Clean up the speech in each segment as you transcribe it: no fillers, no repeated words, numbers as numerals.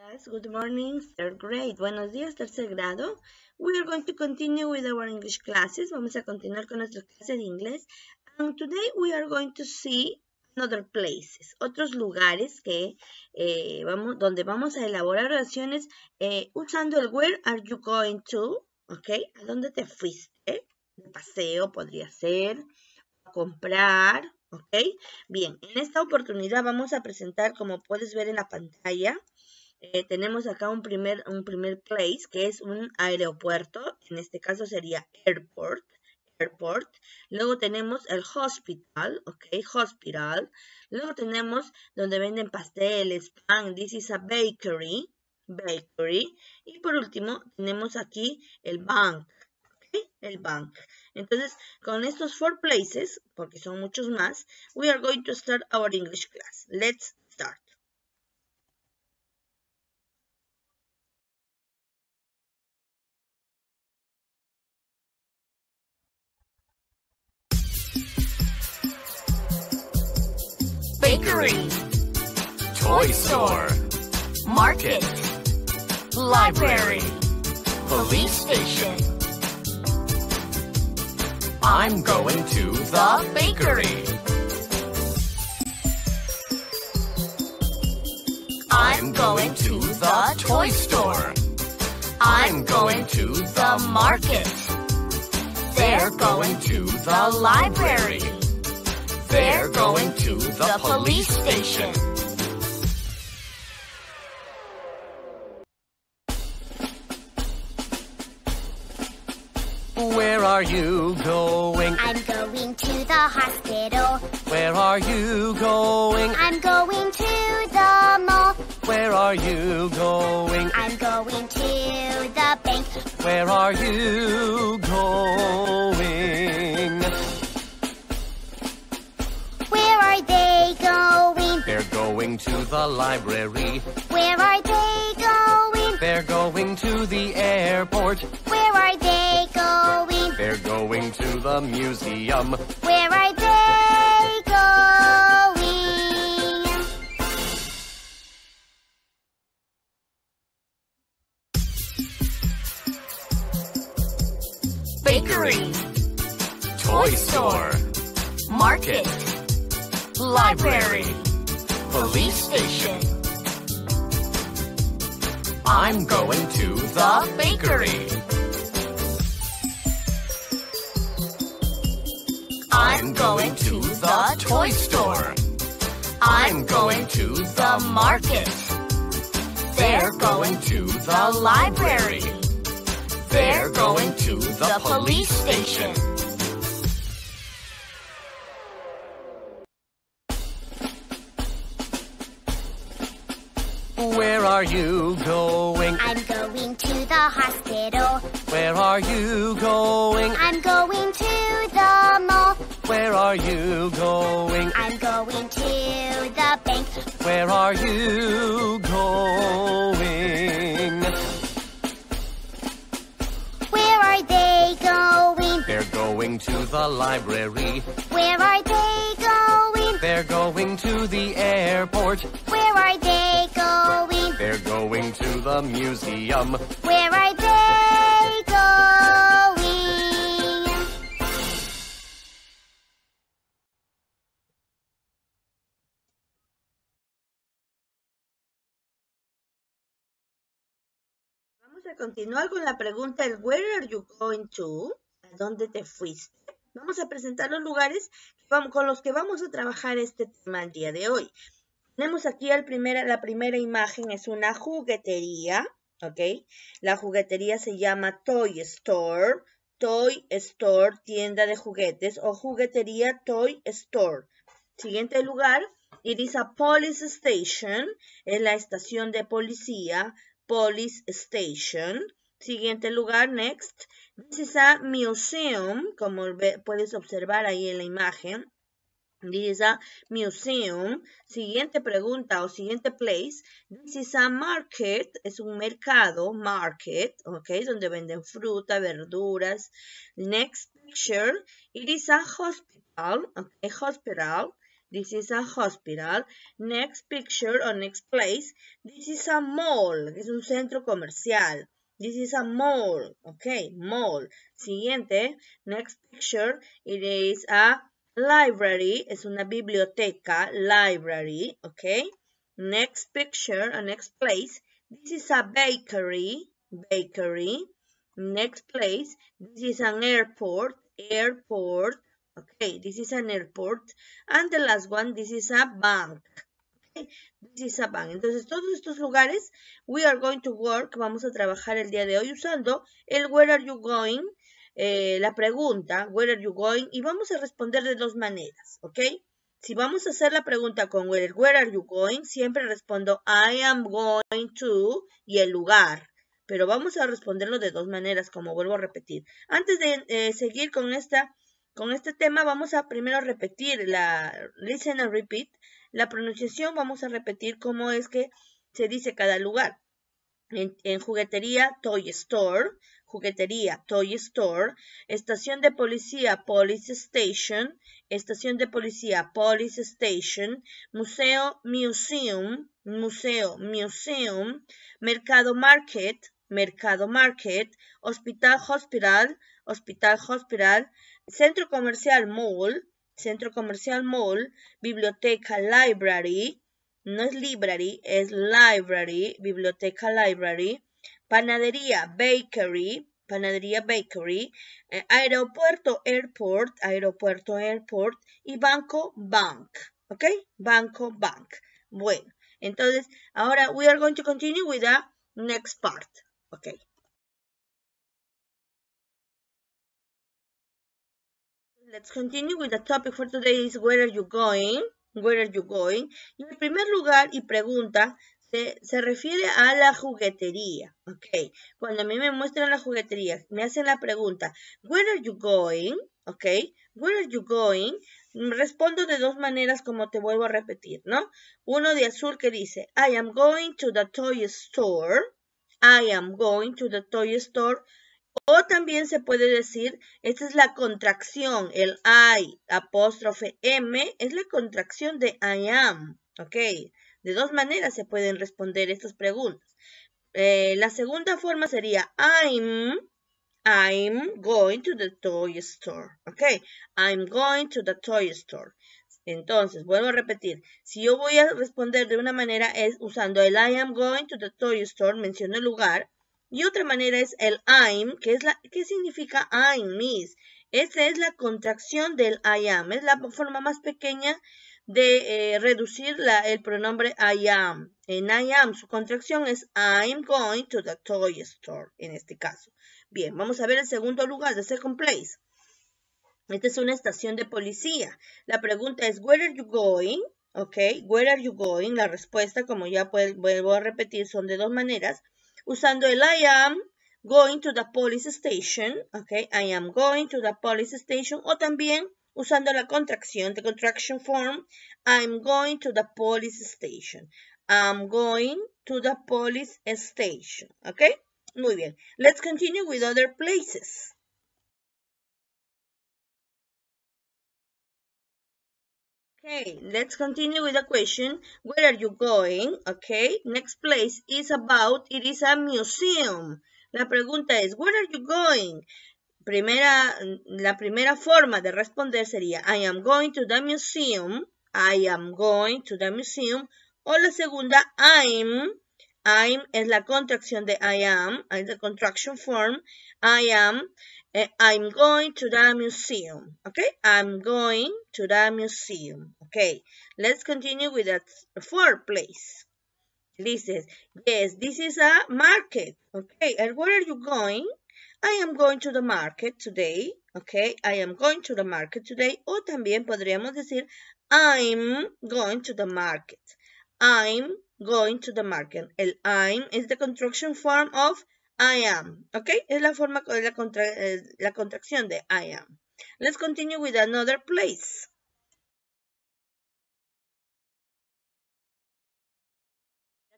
Class, good morning, third grade. Buenos días, tercer grado. We are going to continue with our English classes. Vamos a continuar con nuestra clase de inglés. And today we are going to see other places, otros lugares que donde vamos a elaborar oraciones usando el where are you going to, ¿ok? ¿A dónde te fuiste? De paseo podría ser, a comprar, ¿ok? Bien, en esta oportunidad vamos a presentar, como puedes ver en la pantalla, tenemos acá un primer place que es un aeropuerto, en este caso sería airport. Luego tenemos el hospital, ok, hospital. Luego tenemos donde venden pasteles, pan, this is a bakery. Y por último tenemos aquí el bank, ok, el bank. Entonces, con estos 4 places, porque son muchos más, we are going to start our English class. Let's start. Bakery, toy store, market, library, police station. I'm going to the bakery. I'm going to the toy store. I'm going to the market. They're going to the library. They're going to the police station. Where are you going? I'm going to the hospital. Where are you going? I'm going to the mall. Where are you going? I'm going to the bank. Where are you going? Where are they going? They're going to the library. Where are they going? They're going to the airport. Where are they going? They're going to the museum. Where are they going? Bakery, toy store, market, library, police station. I'm going to the bakery. I'm going to the toy store. I'm going to the market. They're going to the library. They're going to the police station. Where are you going? I'm going to the hospital. Where are you going? I'm going to the mall. Where are you going? I'm going to the bank. Where are you going? Where are they going? They're going to the library. Where are they going? They're going to the airport. Where are they going? They're going to the museum. Where are they going? Vamos a continuar con la pregunta el where are you going to? ¿A dónde te fuiste? Vamos a presentar los lugares con los que vamos a trabajar este tema el día de hoy. Tenemos aquí la primera imagen, es una juguetería, ¿ok? La juguetería se llama Toy Store, tienda de juguetes, o juguetería Toy Store. Siguiente lugar, it is a police station, es la estación de policía, police station. Siguiente lugar, next, this is a museum, como puedes observar ahí en la imagen. This is a museum. Siguiente pregunta o siguiente place. This is a market. Es un mercado, market, ok, donde venden fruta, verduras. Next picture. It is a hospital, ok, hospital. This is a hospital. Next picture or next place. This is a mall. Es un centro comercial. This is a mall. Okay, mall. Siguiente. Next picture. It is a library. Es una biblioteca. Library. Okay. Next picture or next place. This is a bakery. Bakery. Next place. This is an airport. Airport. Okay, this is an airport. And the last one, this is a bank. Okay, this is a bank. Entonces, todos estos lugares, we are going to work, vamos a trabajar el día de hoy usando el where are you going, la pregunta, where are you going, y vamos a responder de dos maneras, ¿ok? Si vamos a hacer la pregunta con where are you going, siempre respondo I am going to y el lugar. Pero vamos a responderlo de dos maneras, como vuelvo a repetir. Antes de seguir con este tema, vamos a primero repetir listen and repeat. La pronunciación vamos a repetir cómo es que se dice cada lugar. En juguetería, toy store. Juguetería, toy store. Estación de policía, police station. Estación de policía, police station. Museo, museum. Museo, museum. Mercado, market. Mercado, market. Hospital, hospital. Hospital, hospital. Centro comercial, mall. Centro comercial, mall. Biblioteca, library. No es library, es library. Biblioteca, library. Panadería, bakery. Panadería, bakery. Aeropuerto, airport. Aeropuerto, airport. Y banco, bank. ¿Ok? Banco, bank. Bueno, entonces, ahora we are going to continue with the next part. Ok. Let's continue with the topic for today is where are you going? Where are you going? Y en primer lugar y pregunta se refiere a la juguetería. Ok. Cuando a mí me muestran la juguetería, me hacen la pregunta, where are you going? Ok. Where are you going? Respondo de dos maneras como te vuelvo a repetir, ¿no? Uno de azul que dice, I am going to the toy store. I am going to the toy store. O también se puede decir, esta es la contracción, el I, apóstrofe M, es la contracción de I am, ¿ok? De dos maneras se pueden responder estas preguntas. La segunda forma sería, I'm going to the toy store, ¿ok? I'm going to the toy store. Entonces, vuelvo a repetir, si yo voy a responder de una manera es usando el I am going to the toy store, menciono el lugar. Y otra manera es el I'm, ¿qué significa I'm, Miss? Esa es la contracción del I am. Es la forma más pequeña de reducir el pronombre I am. En I am, su contracción es I'm going to the toy store, en este caso. Bien, vamos a ver el segundo lugar, the second place. Esta es una estación de policía. La pregunta es, where are you going? Ok, where are you going? La respuesta, como ya vuelvo a repetir, son de dos maneras. Usando el I am going to the police station, ok, I am going to the police station, o también usando la contracción, the contraction form, I'm going to the police station, I'm going to the police station, ok, muy bien, let's continue with other places. Okay, let's continue with the question, where are you going? Okay, next place is about, it is a museum. La pregunta es, where are you going? La primera forma de responder sería, I am going to the museum. I am going to the museum. O la segunda, I'm es la contracción de I am, es the contraction form. I'm going to the museum. Okay, I'm going to the museum. Okay, let's continue with the fourth place. This is, yes, this is a market. Okay, and where are you going? I am going to the market today. Okay, I am going to the market today. O también podríamos decir, I'm going to the market. I'm going to the market. El I'm is the contraction form of I am. Okay, es la forma, la contracción de I am. Let's continue with another place.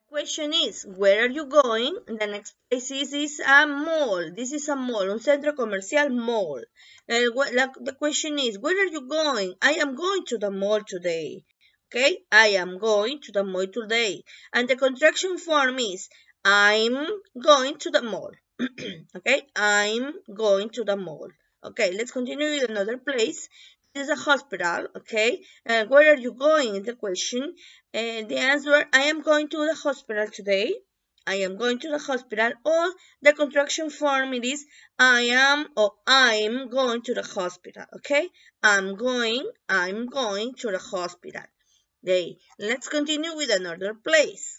Question is, where are you going? The next place is a mall. This is a mall, un centro comercial mall. The question is, where are you going? I am going to the mall today. Okay, I am going to the mall today. And the contraction form is, I'm going to the mall. Okay, I'm going to the mall. Okay, let's continue with another place. This is a hospital, okay? Where are you going is the question. The answer, I am going to the hospital today. I am going to the hospital. Or the contraction form, it is I am or I'm going to the hospital, okay? I'm going to the hospital. Okay, let's continue with another place.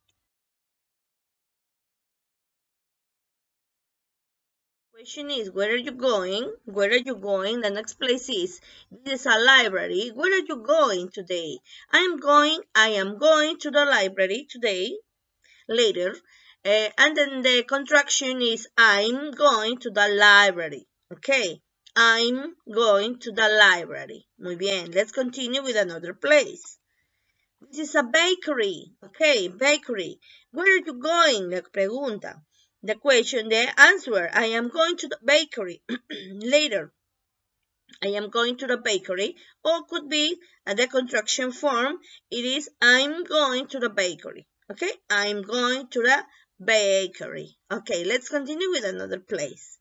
Question is, where are you going? Where are you going? The next place is, this is a library. Where are you going today? I am going to the library today, later. And then the contraction is, I'm going to the library. Okay, I'm going to the library. Muy bien, let's continue with another place. This is a bakery. Okay, bakery. Where are you going? La pregunta. The question, the answer, I am going to the bakery later. I am going to the bakery, or could be the contraction form, it is I'm going to the bakery. Okay, I'm going to the bakery. Okay, let's continue with another place.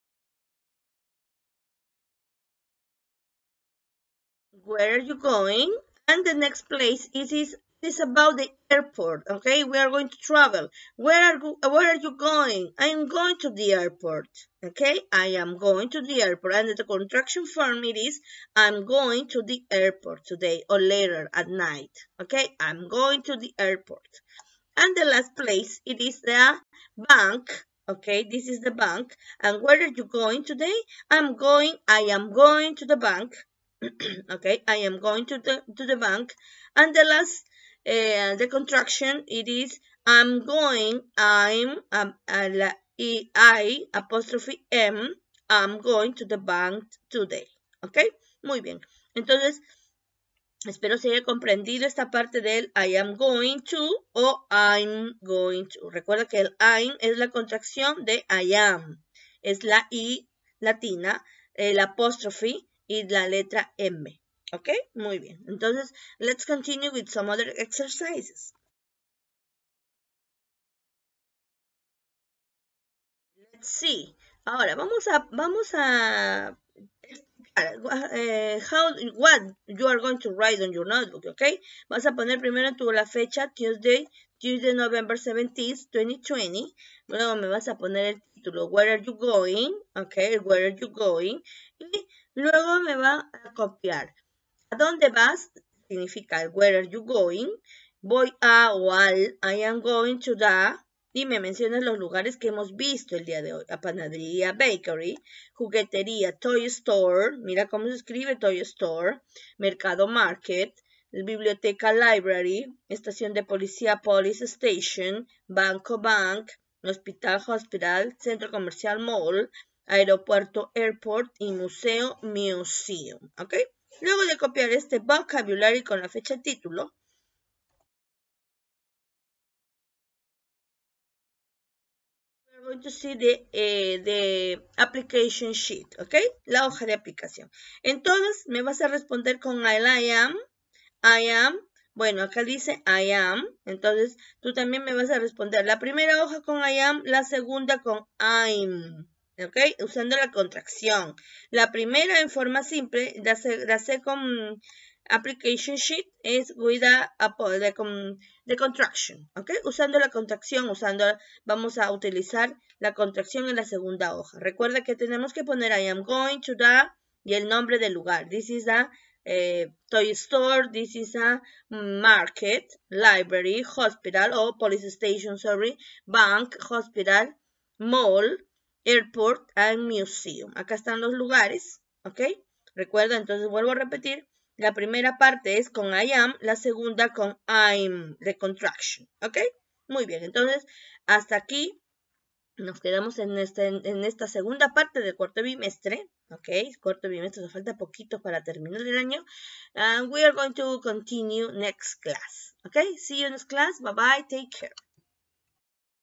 Where are you going? And the next place is about the airport. Okay, we are going to travel. Where are you going? I am going to the airport. Okay, I am going to the airport. And the contraction form, it is I'm going to the airport today or later at night. Okay, I'm going to the airport. And the last place, it is the bank. Okay, this is the bank. And where are you going today? I am going to the bank. Okay, I am going to the bank. And the last, the contraction, it is I'm going to the bank today. Okay, muy bien. Entonces, espero se haya comprendido esta parte del I am going to o I'm going to. Recuerda que el I'm es la contracción de I am. Es la I latina, el apóstrofe y la letra M. ¿Ok? Muy bien. Entonces, let's continue with some other exercises. Let's see. Ahora, vamos a what you are going to write on your notebook, ¿ok? Vas a poner primero la fecha, Tuesday, November 17th, 2020. Luego me vas a poner el título, Where are you going? ¿Ok? Where are you going? Y luego me va a copiar. ¿A dónde vas? Significa Where are you going? Voy a o al, I am going to the, y me mencionas los lugares que hemos visto el día de hoy. A panadería, bakery, juguetería, toy store, mira cómo se escribe toy store, mercado, market, biblioteca, library, estación de policía, police station, banco, bank, hospital, hospital, centro comercial, mall, aeropuerto, airport y museo, museum. ¿Ok? Luego de copiar este vocabulary con la fecha título, we're going to see the application sheet, ¿ok? La hoja de aplicación. Entonces, me vas a responder con I am. Bueno, acá dice I am. Entonces, tú también me vas a responder la primera hoja con I am, la segunda con I'm. ¿Ok? Usando la contracción. La primera en forma simple, la second application sheet es with the contraction. ¿Ok? Usando la contracción, vamos a utilizar la contracción en la segunda hoja. Recuerda que tenemos que poner I am going to the y el nombre del lugar. This is the toy store, this is a market, library, hospital o police station, sorry, bank, hospital, mall, airport and museum. Acá están los lugares, ¿ok? Recuerda, entonces vuelvo a repetir, la primera parte es con I am, la segunda con I'm, de contraction, ¿ok? Muy bien, entonces hasta aquí Nos quedamos en esta segunda parte del cuarto bimestre, ok, cuarto bimestre, nos falta poquito para terminar el año, and we are going to continue next class, ok, see you next class, bye bye, take care.